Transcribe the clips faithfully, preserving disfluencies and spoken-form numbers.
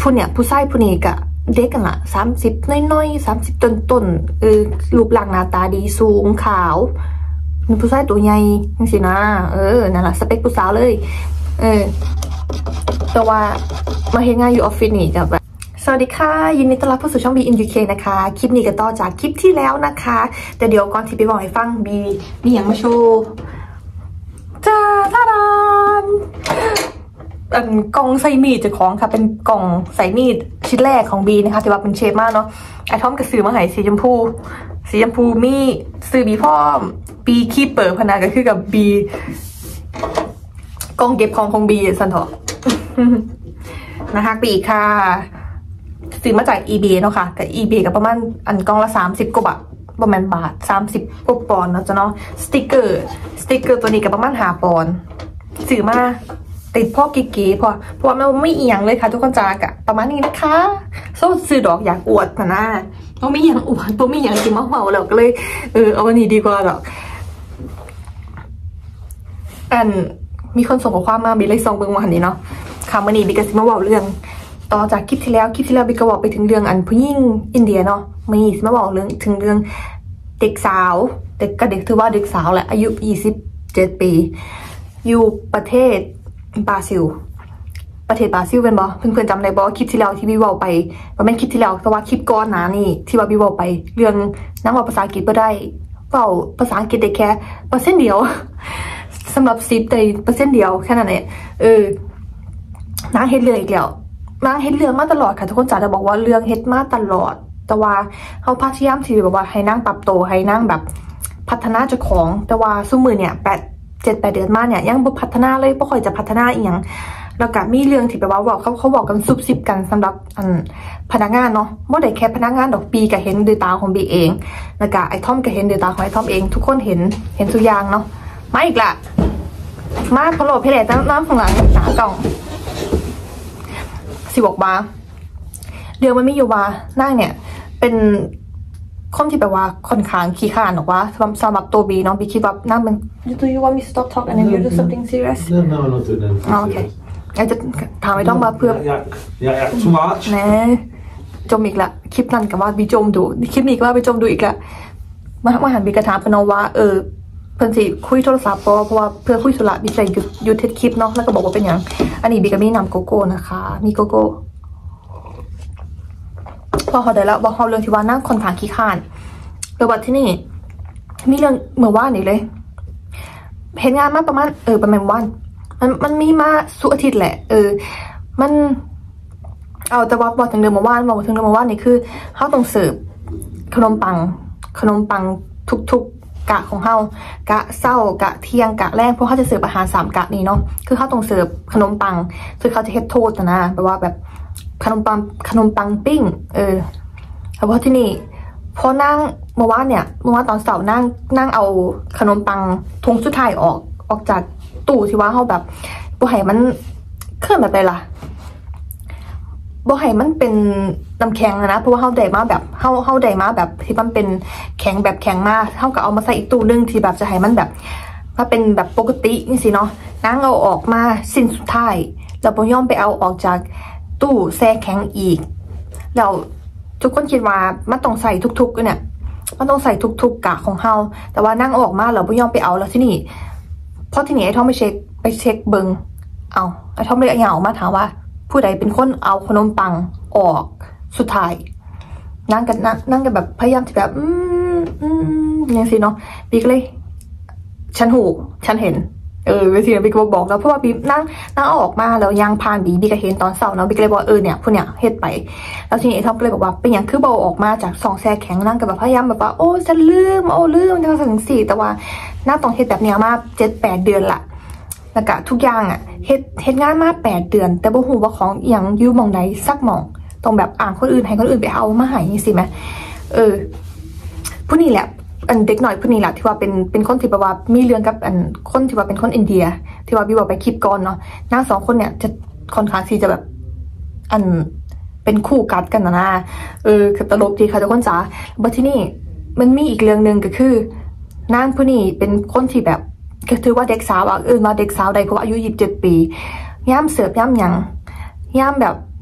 ผู้เนี่ยผู้ชายผู้นี้กะเด็กกันละสามสิบน้อยๆสามสิบต้นๆเออรูปร่างหน้าตาดีสูงขาวเป็นผู้ชายตัวใหญ่ยังสินะเออนั่นแหละสเปคผู้สาวเลยเออแต่ว่ามาเฮ็ดงานอยู่ออฟฟิศนี่กับแบบสวัสดีค่ะยินดีต้อนรับเข้าสู่ช่อง บี อิน ยู เค นะคะคลิปนี้ก็ต่อจากคลิปที่แล้วนะคะแต่เดี๋ยวก่อนที่ไปบอกให้ฟังบีมีอย่างมาโชว์จ้าตาดานอันกล่องใส่มีดจากของค่ะเป็นกล่องใส่มีดชิ้นแรกของบีนะคะถือว่าเป็นเชฟมากเนาะไอทอมก็ซื้อมาให้สีชมพูสีชมพูมีซื้อบีพ่อบีคีเปิดพนันก็คือกับบีกล่องเก็บของของบีสันทอนะคะปีค่ะซื้อมาจาก อี บี เนาะค่ะแต่ อี บี กับประมาณอันกล่องละสามสิบกว่าบาทประมาณบาทสามสิบกว่าปอนด์เนาะจ้ะเนาะสติกเกอร์สติกเกอร์ตัวนี้กับประมาณห้าปอนด์ซื้อมาติดพ่อเก๋ๆพอเพราะว่ามันไม่เอียงเลยค่ะทุกคนจากอะประมาณนี้นะคะโซ่ซื้อดอกอยากอวดนะนะต้องไม่เอียงอวดต้องไม่เอียงกินมะเมาแล้วก็เลยเออเอาวันนี้ดีกว่าหรอกอันมีคนส่งข้อความมาบีเลยส่งเบิ้งวันนี้เนาะค่ะวันนี้บีก็สิมาบอกเรื่องต่อจากคลิปที่แล้วคลิปที่แล้วบีก็บอกไปถึงเรื่องอันผู้หญิงอินเดียเนาะมีสิมาบอกเรื่องถึงเรื่องเด็กสาวเด็กก็เด็กถือว่าเด็กสาวแหละอายุยี่สิบเจ็ดปีอยู่ประเทศบราซิลประเทศบราซิลเป็นบอเพื่อนๆจำได้บอคลิปที่แล้วที่บีบอกไปมันเป็นคลิปที่แล้วแต่ว่าคลิปก่อนหน้านี่ที่ว่าบีบอกไปเรื่องนั่งว่าภาษาอังกฤษไม่ได้เปล่าภาษาอังกฤษได้แค่เปอร์เซ็นต์เดียวสำหรับซิปได้เปอร์เซ็นต์เดียวแค่นั้นเองเออนางเฮ็ดเรื่องอีกแล้วนางเฮ็ดเรื่องมาตลอดค่ะทุกคนจ๋าจะบอกว่าเรื่องเฮ็ดมาตลอดแต่ว่าเขาพยายามที่แบบว่าให้นั่งปรับโตให้นั่งแบบพัฒนาเจ้าของแต่ว่าซุมือเนี่ยแปดเจ็ดแปดเดือนมาเนี่ยยังบ่พัฒนาเลยบ่ค่อยจะพัฒนาอีกอย่างแล้วก็มีเรื่องที่แบบว่าบอกเขาเขาบอกกันซุบซิบกันสำหรับอันพนักงานเนาะบ่ได้แค่พนักงานดอกปีก็เห็นด้วยตาของบีเองแล้วก็ไอ้ทอมก็เห็นด้วยตาของไอ้ทอมเองทุกคนเห็นเห็นทุกอย่างเนาะมาอีกละมาพะโล้เพลทน้ำของหลังหนากล่องสิบอกว่าเรื่องมันไม่อยู่ว่านั่งเนี่ยเป็นคนที่แบบว่าค่อนข้างขี้ข้านหรอกว่าสำหรับตัวบีเนาะบีคิดว่านั่งเป็น Do you want me to stop talk and then you do something serious No no I'm not doing anything oh, okay ไอจะถามไอ้ต้องมาเพื่อ Yeah yeah yeah too much แหมจมอีกละคลิปนั้นกับว่าบีจมดูคลิปนี้ก็ว่าบีจมดูอีกละมามาหันบีกระถามพนว่าเออเพื่อนสิคุยโทรศัพท์เพราะเพราะว่าเพื่อคุยสุระบีใส่หยุดหยุดเทสคลิปเนาะแล้วก็บอกว่าเป็นอย่างอันนี้บีก็มีนำโกโก้นะคะมีโกโก้พอเขาได้แล้วบอกเขาเรื่องที่ว่านั่งคนขางขี้ข้านเรื่องวัดที่นี่มีเรื่องเมื่อวานนี่เลยเห็นงานมาประมาณเออประมาณวันมันมันมีมาสุอาทิตย์แหละเออมันเอาแต่ว่าบอกถึงเรื่องเมื่อวานบอกถึงเรื่องเมื่อวานนี่คือเขาต้องเสิร์ฟขนมปังขนมปังทุกๆกะของเขากะเศร้ากะเที่ยงกะแรกเพราะเขาจะเสิร์ฟอาหารสามกะนี้เนาะคือเขาต้องเสิร์ฟขนมปังคือเขาจะเฮ็ดโทษนะแปลว่าแบบขนมปังขนมปังปิ้งเออแต่ว่าที่นี่พอนั่งเมื่อวานเนี่ยเมื่อวานตอนเสาร์นั่งนั่งเอาขนมปังทงสุดท้ายออกออกจากตู้ที่ว่าเขาแบบบ่ให้มันเคลื่อนแบบไรล่ะบ่ให้มันเป็นน้ำแข็งนะเพราะว่าเขาได้มาแบบเขาเขาได้มาแบบที่มันเป็นแข็งแบบแข็งมากเขาก็เอามาใส่อีกตู้นึงที่แบบจะให้มันแบบมาเป็นแบบปกตินี่สิเนาะนั่งเอาออกมาสิ้นสุดท้ายแล้วบ่ย่อมไปเอาออกจากตู้แช่แข็งอีกแล้วทุกคนคิดว่ามันต้องใส่ทุกๆเนี่ยมันต้องใส่ทุกๆกะของเฮาแต่ว่านั่งออกมาเราไม่ยอมไปเอาแล้วที่นี่เพราะที่นี่ไอ้ทอมไปเช็คไปเช็คเบิงเอาไอ้ทอมเลยเอาออกมาถามว่าผู้ใดเป็นคนเอาขนมปังออกสุดท้ายนั่งกันนั่งนั่งกันแบบพยายามที่แบบอืมอืมอย่างสิเนาะบีก็เลยฉันหูฉันเห็นเออวิธีบีก็บอกแล้วเพราะว่าบีนั่งนั่งออกมาแล้วยางพานบีบีก็เห็นตอนเสาร์เนาะบีก็เลยบอกเออเนี่ยพวกเนี่ยเฮ็ดไปแล้วทีนี้ไอ้ท็อปก็เลยบอกว่าเป็นอย่างคือเบาออกมาจากซองแซ่แข็งนั่งกับแบบพยายามแบบว่าโอ้ฉันลืมโอ้ลืมทั้งสังสี่แต่ว่าหน้าต้องเฮ็ดแบบเนี้ยมาเจ็ดแปดเดือนละแล้วก็ทุกอย่างอ่ะเฮ็ดเฮ็ดงานมาแปดเดือนแต่บ่ฮู้ว่าของอย่างอยู่มองไหนสักมองต้องแบบอ่านคนอื่นให้คนอื่นไปเอามาให้นี่สิไหมเออผู้นี้แหละอันเด็กหน่อยผู้นี้แหละที่ว่าเป็นเป็นคนที่แบบว่ามีเรื่องกับอันคนที่ว่าเป็นคนอินเดียที่ว่าพี่บอกไปคลิปก่อนเนาะนางสองคนเนี่ยจะค่อนข้างที่จะแบบอันเป็นคู่กัดกันนะนะเออคือตลกดีค่ะทุกคนจ๋าบัดที่นี่มันมีอีกเรื่องหนึ่งก็คือนางผู้นี้เป็นคนที่แบบก็ถือว่าเด็กสาวอ่ะเออมาเด็กสาวใดเพราะว่าอายุยี่สิบเจ็ดปีย่ามเสิร์ฟย่ามหยังย่ามแบบ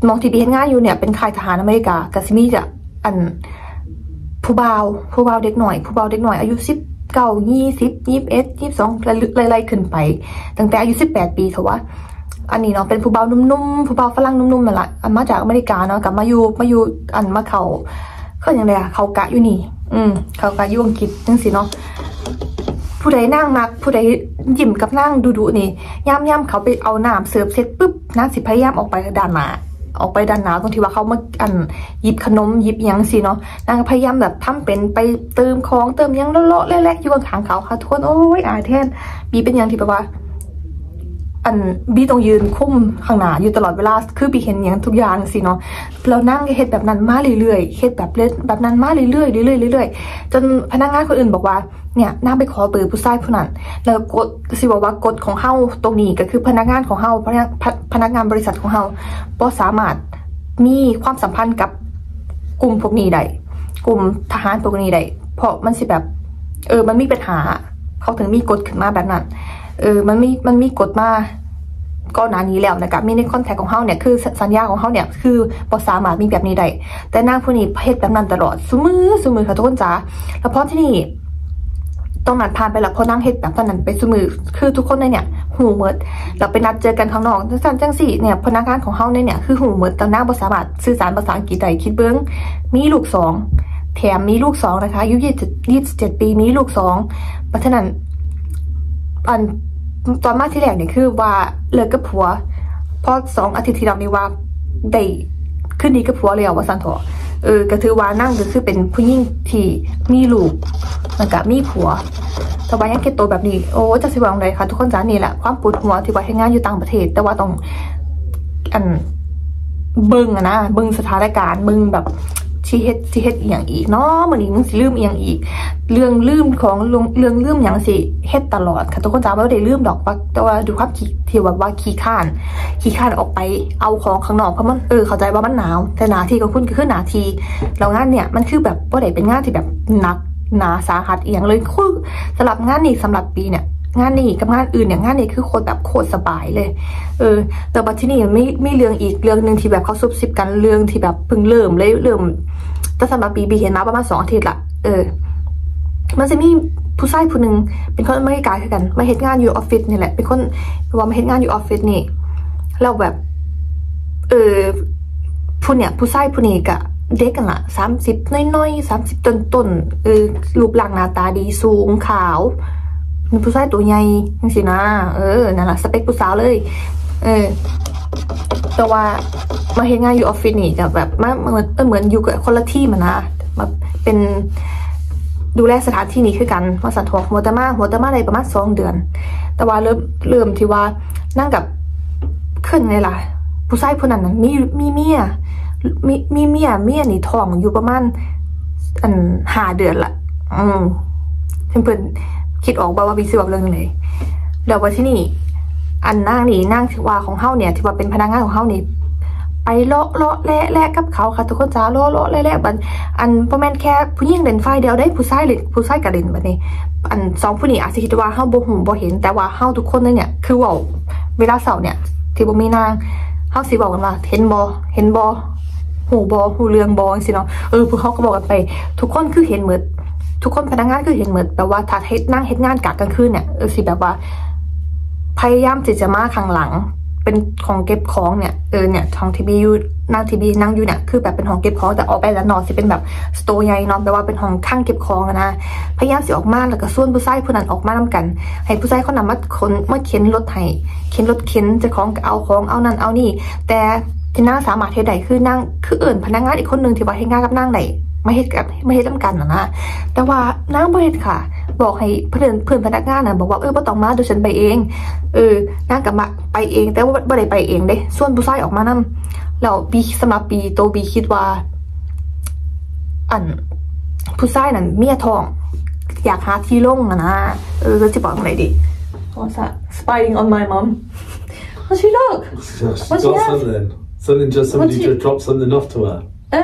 มองที่บีเฮ็ดงานอยู่เนี่ยเป็นค่ายทหารอเมริกากะซิมีจะอันผู้บ่าวผู้บ่าวเด็กหน่อยผู้บ่าวเด็กหน่อยอายุสิบเก้ายี่สิบยี่สิบเอ็ดยี่สิบสองไล่ๆขึ้นไปตั้งแต่อายุสิบแปดปีเถอะวะอันนี้เนาะเป็นผู้บ่าวนุ่มๆผู้บ่าวฝรั่งนุ่มๆนั่นแหละอันมาจากอเมริกาเนาะกลับมาอยู่มาอยู่อันมาเขาเขาอย่างไรอะเขากะอยู่นี่อืมเขากะอยู่อังกฤษจังสิเนาะผู้ใดนั่งมักผู้ใดยิ้มกับนั่งดุๆนี่ย่ำย่ำเขาไปเอาน้ำเสิร์ฟเสร็จปุ๊บนั่งสิพยายามออกไปด้านหน้าออกไปด้านหน้าตรงที่ว่าเขามาอันหยิบขนมหยิบยังสิเนาะนางพยายามแบบทำเป็นไปเติมของเติมยังเลาะๆแรกๆอยู่ข้างเขาค่ะทุกคนโอ้ยอายแทนบีเป็นยังที่แบบว่าอันบีต้องยืนคุ้มข้างหน้าอยู่ตลอดเวลาคือบีเห็นอย่างทุกอย่างสิเนาะเรานั่งเฮ็ดแบบนั้นมาเรื่อยๆเฮ็ดแบบเล่นแบบนั้นมาเรื่อยๆเรื่อยๆเรื่อยๆจนพนักงานคนอื่นบอกว่าเนี่ยนั่งไปขอเบอร์ผู้ชายผู้นั้นแล้วกดสิบอกว่ากฎของเฮาตรงนี้ก็คือพนักงานของเฮาพนักพนักงานบริษัทของเฮาบ่สามารถมีความสัมพันธ์กับกลุ่มพวกนี้ได้กลุ่มทหารพวกนี้ได้เพราะมันสิแบบเออมันมีปัญหาเขาถึงมีกฎขึ้นมาแบบนั้นเออมันมีมันมีกฎมาก่อนหน้านี้แล้วนะครับมีในคอนแทคของเฮาเนี่ยคือสัญญาของเฮาเนี่ยคือบ่สามารถมีแบบนี้ได้แต่นางผู้นี้เฮ็ดแบบนั้นตลอดซุมือซุมือค่ะทุกคนจ๋าแล้วพอที่นี่ต้องนัดผ่านไปแล้วพอนั่งเฮ็ดแบบนั้นไปซุมือคือทุกคนในเนี่ยหูเมิดเราไปนัดเจอกันข้างนอกจังจังสี่เนี่ยพนักงานของเฮาเนี่ยคือหูเมิดแต่นางบ่สามารถสื่อสารภาษาอังกฤษได้คิดเบิ่งมีลูกสองแถมมีลูกสองนะคะอายุยี่สิบเจ็ดปีมีลูกสองเพราะฉะนั้นอันตอนมาที่แรกเนี่ยคือว่าเลิกกับผัวพอสองอาทิตย์ที่แล้วนี่ว่าได้ขึ้นดีกับผัวเลยว่าสันทอเออก็ถือว่านั่งก็คือเป็นผู้หญิงที่มีลูกแล้วก็มีผัวแต่ว่ายังเก็บตัวแบบนี้โอ้จะสิว่าอะไรคะทุกคนจ้านี่แหละความปวดหัวที่ว่าทำงานอยู่ต่างประเทศแต่ว่าต้องอันเบิ้งอะนะเบิ้งสถานการณ์เบิ้งแบบที่เฮ็ดที่เฮ็ดอย่างอีกเนาะมันนี้มึงสิลืมอย่างอีกเรื่องลืมของเรื่องลืมอย่างสิเฮ็ดตลอดค่ะทุกคนจ้าไม่ได้ลืมดอกว่าแต่ว่าดูความขี้ที่ว่าว่าขี้ข้านขี้ข้านออกไปเอาของข้างนอกเพราะมันเออเข้าใจว่ามันหนาวแต่หนาทีก็คุณก็คือหนาทีแล้วงานเนี่ยมันคือแบบว่าได้เป็นงานที่แบบหนักหนาสาหัสเอียงเลยคือสำหรับงานนี้สำหรับปีเนี่ยงานนี้กับงานอื่นเนี่ยงานนี้คือโคตรแบบโคตรสบายเลยเออแต่บัดที่นี่ไม่ไม่เรื่องอีกเรื่องนึงที่แบบเขาซุบซิบกันเรื่องที่แบบเพิ่งเริ่มเลยเริ่มแต่สำหรับปีบีเห็นมาประมาณสองอาทิตย์ละเออมันจะมีผู้ชายผู้หนึ่งเป็นคนอเมริกาคือกันมาเฮ็ดงานอยู่ออฟฟิศนี่แหละเป็นคนว่ามาเฮ็ดงานอยู่ออฟฟิศนี่เราแบบเออผู้เนี่ยผู้ชายผู้นี้กะเด็กกันละสามสิบน้อยๆสามสิบต้นๆเออรูปร่างหน้าตาดีสูงขาวเป็นผู้ชายตัวใหญ่จังสินะเออนั่นแหละสเปคผู้สาวเลยเออแต่ว่ามาเฮ็ดงานอยู่ออฟฟิศนี่จะแบบมาเหมือนเหมือนอยู่กับคนละที่มันนะมาเป็นดูแลสถานที่นี้คือกันมาสันทอกหัวตะมาหัวตะมาอะไรประมาณสองเดือนแต่ว่าเริ่มเริ่มที่ว่านั่งกับขึ้นไงล่ะผู้ชายผู้นั้นมีมีเมียมีมีเมียเมียนี่ท้องอยู่ประมาณอันห้าเดือนละอืมเพื่อนคิดออกบ่ว่าวิศวะเรื่องไหนแล้วว่าที่นี่อันนั่งนี่นั่งที่ว่าของเฮาเนี่ยที่ว่าเป็นพนักงานของเฮานี่ไปเลาะเลาะแล่แล่กับเขาค่ะทุกคนจ้าเลาะเลาะแล่แล่บันอันประมาณแค่ผู้หญิงเล่นไฟเดียวได้ผู้ชายเล่นผู้ชายกระเด็นแบบนี้อันสองผู้นี้อาจจะคิดว่าเฮาบ่หูบ่เห็นแต่ว่าเฮาทุกคนเนี่ยคือว่าเวลาเสาร์เนี่ยที่บ่มีนางเฮาสิบอกกันว่าเห็นบ่เห็นบ่หูบ่หูเรื่องบ่สิเนาะเออพวกเขาก็บอกกันไปทุกคนคือเห็นเหมือนทุกคนพนักงานคือเห็นเหมือนแต่ว่าถ้าเฮ็ดนั่งเฮ็ดงานกะกลางคืนเนี่ยเออสิแบบว่าพยายามที่จะมาข้างหลังเป็นของเก็บของเนี่ยเออเนี่ยของทีบีอยู่นั่งทีบีนั่งอยู่เนี่ยคือแบบเป็นห้องเก็บของแต่ออกไปแล้วนอนสิเป็นแบบสโตร์ใหญ่นอนแปลว่าเป็นห้องข้างเก็บของนะพยายามสิออกมาแล้วก็ส่วนผู้ชายผู้นั้นออกมานํกันให้ผู้ชายเขานำมาคนมาเข็นรถให้เข็นรถเข็นจะของเอาของเอานั่นเอานี่แต่ที่นั่งสามารถเฮ็ดได้คือนั่งคือเอิ่นพนักงานอีกคนนึงที่ว่าเฮ็ดงานกับนั่งได้ไม่เฮ็ดกับไม่เฮ็ดร่วมกันนะนะแต่ว่านั่งบ่เฮ็ดค่ะบอกให้เพื่อนเพื่อนพนักงานน่ะบอกว่าเออบ่ต้องมาเดี๋ยวฉันไปเองเออนั่งกับมาไปเองแต่ว่าบ่ได้ไปเองเด้ส่วนผู้ชายออกมานำแล้วปีสำหรับปีโตปีคิดว่าอันผู้ชายนั่นเมียท้องอยากหาที่ลงนะนะเออจะบอกอะไรดิ What's that spying on my mom What's she look What's she got something something just somebody just dropped something off to her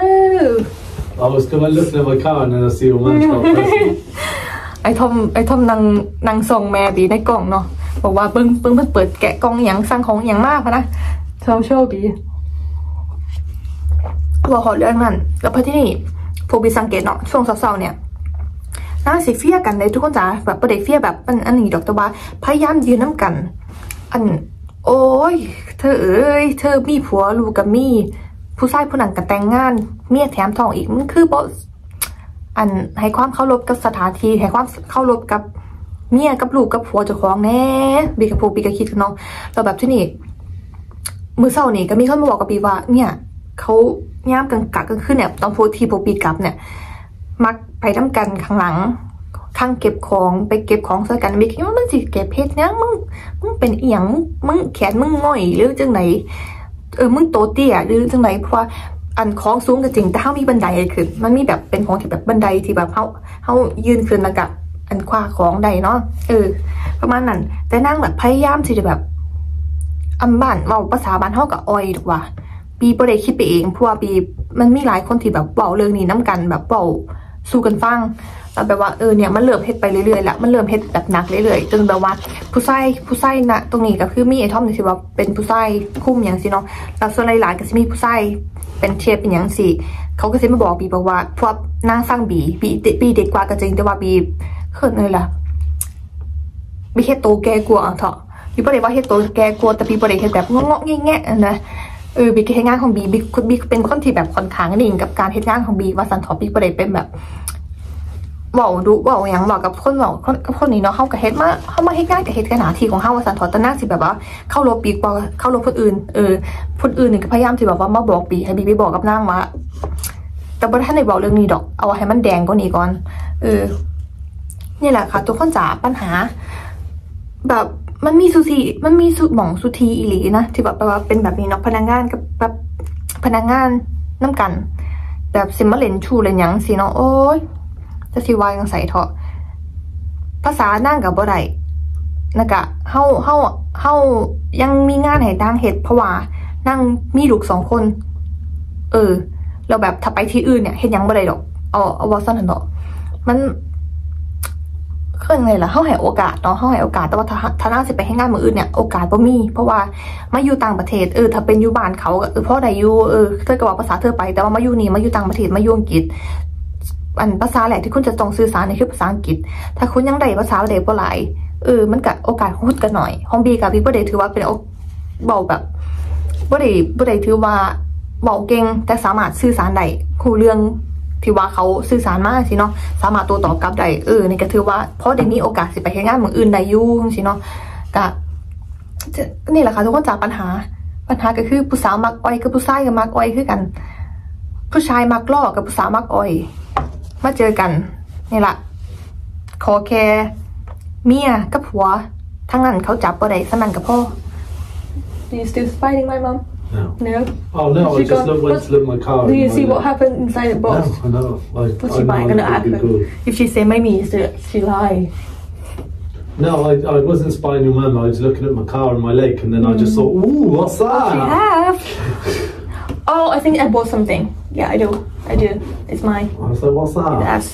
Oh I was going looking at my car and then I see your man got present ไอ้ทอมไอ้ทอมนางนางส่งแม่บีในกล่องเนาะบอกว่าปึ้งปึ้งเพิ่งเปิดแกะกล่องอย่างสั่งของอย่างมากนะชอบโชคดีว่าขอเรื่องนั้นแล้วพอที่นี่พวกบีสังเกตเนาะช่วงเศร้าๆเนี่ยน่าสิเฟียกันเลยทุกคนจ๋าแบบประเดี๋ยวเฟียแบบอันอันนี้ดอกตะวันพยายามยืนน้ำกันอันโอ้ยเธอเอ้ยเธอมีผัวลูกกับมีผู้ชายผู้นั้นกับแต่งงานเมียแถมทองอีกมันคือบ่อันให้ความเคารพกับสถานที่ให้ความเคารพกับเมียกับลูกกับผัวเจ้าของแน่บีกับผูบีกับคิดกันเนาะเราแบบที่นี่มือเศร้านี่ก็มีคนมาบอกกับบีว่าเนี่ยเขาย่ามกันกัดกันขึ้นเนี่ยตอนพูดทีผูบีกับเนี่ยมักไปทำกันข้างหลังข้างเก็บของไปเก็บของใส่กันบีคิดว่ามันสิเก็บเพชรเนี่ยมึงมึงเป็นเอียงมึงแขนมึงง่อยหรือจังไหนเออมึงโตเตี้ยหรือจังไหนเพราะว่าอันของสูงก็จริงแต่เขามีบันไดขึ้นมันมีแบบเป็นของที่แบบบันไดที่แบบเขาเขายืนขึ้นแล้วกับอันคว้าของใดเนาะเออประมาณนั้นแต่นั่งแบบพยายามที่จะแบบอันบ้านเราภาษาบ้านเขากับออยถูกว่าปีประเดี๋ยวคิดไปเองเพราะว่าปีมันมีหลายคนที่แบบเบาเรื่องนี้น้ำกันแบบเบาสู้กันฟังแล้วแบบว่าเออเนี่ยมันเริ่มเฮ็ดไปเรื่อยๆแล้วมันเริ่มเฮ็ดแบบหนักเรื่อยๆจนแบบว่าผู้ชายผู้ชายนะตรงนี้ก็คือมีไอ้ทอมที่ว่าเป็นผู้ชายคุ้มอย่างสิเนาะแล้วส่วนหลายๆก็จะมีผู้ชายเป็นเชฟเป็นอย่างสิเขาก็จะมาบอกบีบอกว่าพวกนางสร้างบีบีบีเด็กกว่าก็จริงแต่ว่าบีเขินเลยล่ะบีเฮ็ดโตแกกลัวเถอะบีประเดี๋ยวว่าเฮ็ดโตแกกลัวแต่บีประเดี๋ยวเฮ็ดแบบงอกๆแง่ๆนะเออบีเฮ็ดงานของบีบีบีเป็นคนที่แบบค่อนข้างนิ่งกับการเฮ็ดงานของบีว่าสันทอบีประเดี๋ยวเป็นแบบบอกดูบอกอย่างบอกกับคนบอกกับคนนี้เนาะเข้ากับเฮ็ดมาเข้ามาเฮ็ดงานกับเฮ็ดกันหาทีของเข้าว่าสันทอตะนั่งสิแบบว่าเข้าโลปีกว่าเข้าโลคนอื่นเออคนอื่นนี่ก็พยายามที่แบบว่ามาบอกบีให้บีไปบอกกับนางว่าแต่บ่ทันได้บอกเรื่องนี้ดอกเอาให้มันแดงกว่านี้ก่อนเออนี่แหละค่ะทุกคนจ๋าปัญหาแบบมันมีสุทีมันมีสุหม่องสุทีอีหลีนะที่แบบว่าเป็นแบบนี้เนาะพนักงานกับแบบพนักงานน้ำกันแบบซิมมาเลนชูเลนยังสิเนาะโอ้ยจะสิวายยังใส่เถอะภาษานั่งกับบ่ได้นะกะเฮาเฮาเฮายังมีงานให้ดังเฮ็ดเพราะว่านั่งมีลูกสองคนเออเราแบบถ้าไปที่อื่นเนี่ยเฮ็ดยังบ่ได้ดอกเอาเอาว่าซั่นเนาะมันคือไงล่ะเขาให้โอกาสเนาะเขาให้โอกาสแต่ว่าถ้าถ้าน่าจะไปให้งานมืออื่นเนี่ยโอกาสบ่มีเพราะว่ามาอยู่ต่างประเทศเออถ้าเป็นอยู่บ้านเขาเออพ่อได้อยู่เออเธอก็บอกภาษาเธอไปแต่ว่ามาอยู่นี่มาอยู่ต่างประเทศมาอยู่อังกฤษอันภาษาแหละที่คุณจะต้องสื่อสารในคือภาษาอังกฤษถ้าคุณยังได้ภาษาเด็กบ่หลายเออมันก็โอกาสพูดกันหน่อยฮองบีกับพี่บ่ได้ถือว่าเป็นเบาแบบบ่ได้บ่ได้ถือว่าเบาเก่งแต่สามารถสื่อสารได้คู่เรื่องที่ว่าเขาสื่อสารมากสิเนาะสามารถตัวตอบกลับได้เออนี่ก็ถือว่าเพราะเดี๋ยวนี้โอกาสสิไปแค่งานเมืองอื่นได้ยุ่งสิเนาะก็นี่แหละค่ะทุกคนจากปัญหาปัญหาก็คือผู้สาวมักอ้อยกับผู้ชายกับมักอ้อยคือกันผู้ชายมักล่อกับผู้สาวมักอ้อยมาเจอกันนี่แหละขอแค่เมียกับผัวทั้งนั้นเขาจับบ่ได้สนั่นกับพ่อ Do you still fighting my mom? No. No. Oh no! I just look, went to look at my car. Do you see what happened inside the box? No, I know. I, What's I she know buying gonna it would be happen? good. If she say maybe she lie. No, I, I wasn't spying your mum. I was looking at my car and my lake, and then mm. I just thought, "Ooh, what's that?" She have. Oh, I think I bought something. Yeah, I do. I do. It's mine. I was like, "What's that?" Yes.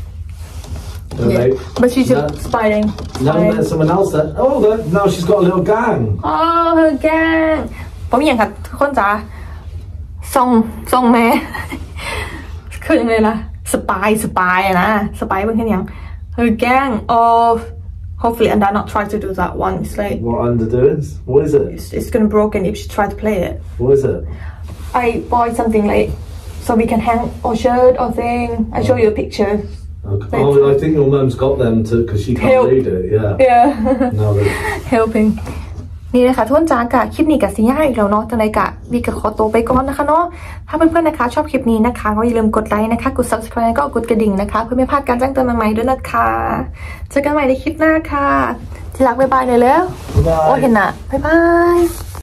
So Yeah. like, But she's just no, spying. No, there's someone else that. Oh, that, now she's got a little gang. Oh, her gang. ผมอย่างค่ะทุกคนจ๋าส่งส่งแม่คือยังไงล่ะสปายสปายนะสปายเป็นแค่ยัง her gang of hopefully and I not try to do that one it's like What under doing? What is it? it's, it's gonna broken if she try to play it. What is it? I bought something like so we can hang or shirt or thing. I show you a picture. Okay. Oh, I think your mum's got them to because she can't Help. read it. Yeah. Yeah. No, they... helping. นี่เลยค่ะทุกคนจ้ากะคลิปนี้กับสีย่าอีกแล้วเนาะจังไรกะวีกับขอตัวไปก่อนนะคะเนาะถ้าเพื่อนๆนะคะชอบคลิปนี้นะคะก็อย่าลืมกดไลค์นะคะกด subscribe ก็กดกระดิ่งนะคะเพื่อไม่พลาดการแจ้งเตือนใหม่ๆด้วยนะคะเจอกันใหม่ในคลิปหน้าค่ะที่รักบ๊ายบายเลยแล้วโอ้เห็นน่ะบ๊ายบาย